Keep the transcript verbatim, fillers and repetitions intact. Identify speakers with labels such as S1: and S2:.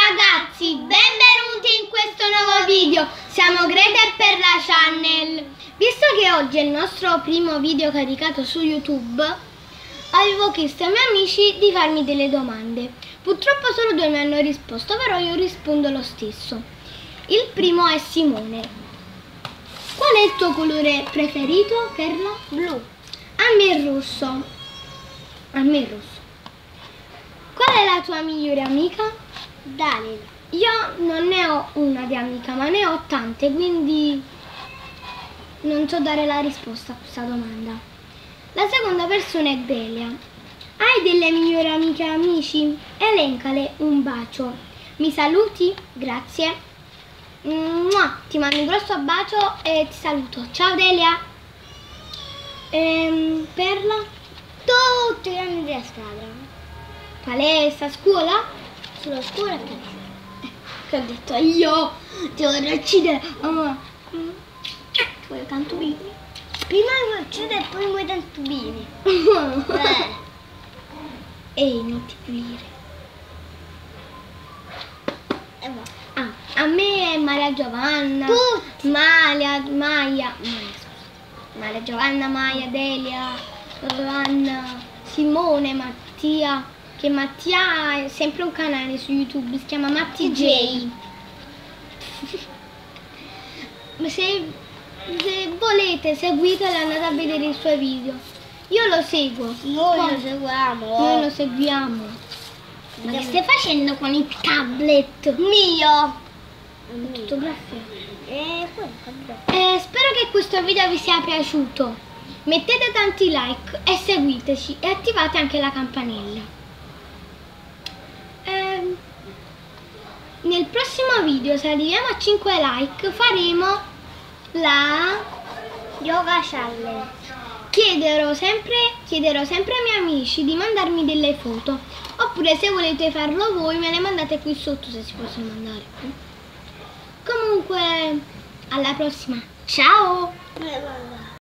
S1: ragazzi, benvenuti in questo nuovo video. Siamo Greta per la channel. Visto che oggi è il nostro primo video caricato su YouTube, avevo chiesto ai miei amici di farmi delle domande. Purtroppo solo due mi hanno risposto, però io rispondo lo stesso. Il primo è Simone. Qual è il tuo colore preferito, Perla?
S2: Blu.
S1: A me il rosso. A me il rosso. Qual è la tua migliore amica?
S2: Dalila.
S1: Io non ne ho una di amica, ma ne ho tante, quindi non so dare la risposta a questa domanda. La seconda persona è Delia. Hai delle migliori amiche e amici? Elencale. Un bacio. Mi saluti? Grazie. Mua. Ti mando un grosso bacio e ti saluto. Ciao Delia. Ehm, Perla?
S2: Tutti gli amici della squadra.
S1: Palestra, scuola?
S2: Sulla scuola e palestra.
S1: Che ho detto io? Ti voglio uccidere. Oh. Ti voglio tanto bene.
S2: Prima mi vuoi uccidere e poi mi vuoi tanto bene. eh.
S1: Ehi, non ti pulire.
S2: E va.
S1: Ah, a me è Maria Giovanna.
S2: Tutti.
S1: Malia, Maia. Maia, scusa. Maria Giovanna, Maia, Delia, Giovanna, Simone, Mattia. Che Mattia è sempre un canale su YouTube, si chiama Matti J. se, se volete seguitelo e andate a vedere i suoi video. Io lo seguo.
S2: Noi
S1: Poi-
S2: lo seguiamo.
S1: Noi lo seguiamo. Ma che stai facendo con il tablet?
S2: Mio.
S1: Fotografia.
S2: E poi
S1: Eh, spero che questo video vi sia piaciuto. Mettete tanti like e seguiteci e attivate anche la campanella. Ehm, nel prossimo video, se arriviamo a cinque like, faremo la
S2: yoga challenge.
S1: chiederò sempre chiederò sempre ai miei amici di mandarmi delle foto, oppure se volete farlo voi me le mandate qui sotto, se si possono mandare. Comunque alla prossima, ciao.
S2: Eh, vabbè.